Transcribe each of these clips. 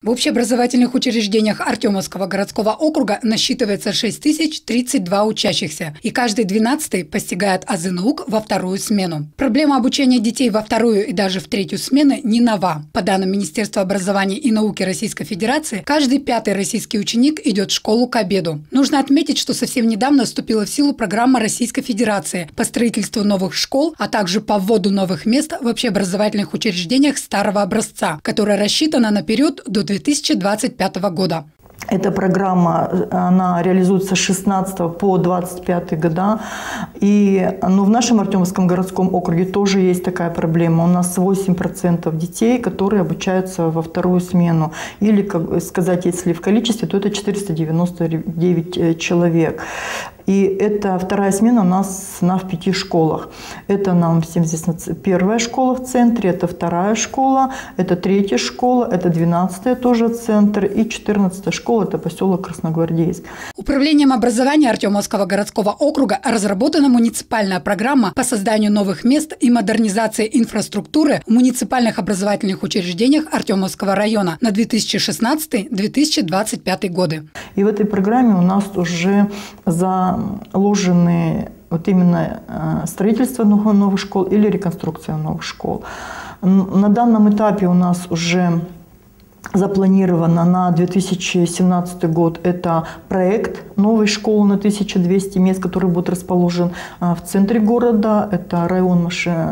В общеобразовательных учреждениях Артемовского городского округа насчитывается 6032 учащихся, и каждый 12-й постигает азы наук во вторую смену. Проблема обучения детей во вторую и даже в третью смены не нова. По данным Министерства образования и науки Российской Федерации, каждый 5-й российский ученик идет в школу к обеду. Нужно отметить, что совсем недавно вступила в силу программа Российской Федерации по строительству новых школ, а также по вводу новых мест в общеобразовательных учреждениях старого образца, которая рассчитана на период до 2025 года. Эта программа, она реализуется с 16 по 25 года. Но в нашем Артемовском городском округе тоже есть такая проблема. У нас 8% детей, которые обучаются во вторую смену. Или, как сказать, если в количестве, то это 499 человек. И эта вторая смена у нас в 5 школах. Это нам всем известно первая школа в центре, это вторая школа, это третья школа, это 12-я тоже центр и 14-я школа, это поселок Красногвардейск. Управлением образования Артемовского городского округа разработана муниципальная программа по созданию новых мест и модернизации инфраструктуры в муниципальных образовательных учреждениях Артемовского района на 2016-2025 годы. И в этой программе у нас уже заложены вот именно строительство новых школ или реконструкция новых школ. На данном этапе у нас уже запланировано на 2017 год это проект новой школы на 1200 мест, который будет расположен в центре города. Это район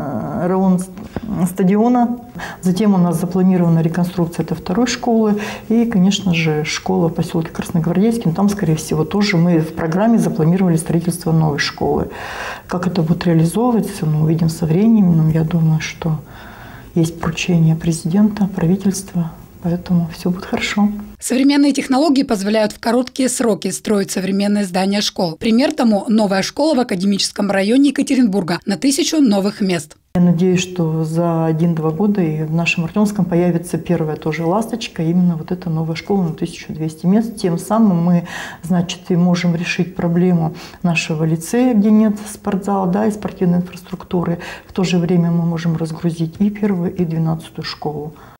стадиона. Затем у нас запланирована реконструкция этой второй школы. И, конечно же, школа в поселке Красногвардейский. Там, скорее всего, тоже мы в программе запланировали строительство новой школы. Как это будет реализовываться, мы увидим со временем. Я думаю, что есть поручение президента, правительства. Поэтому все будет хорошо. Современные технологии позволяют в короткие сроки строить современные здания школ. Пример тому – новая школа в академическом районе Екатеринбурга на 1000 новых мест. Я надеюсь, что за 1-2 года и в нашем Артемовском появится первая тоже ласточка, именно вот эта новая школа на 1200 мест. Тем самым мы, значит, и можем решить проблему нашего лицея, где нет спортзала, да, и спортивной инфраструктуры. В то же время мы можем разгрузить и первую, и 12-ю школу.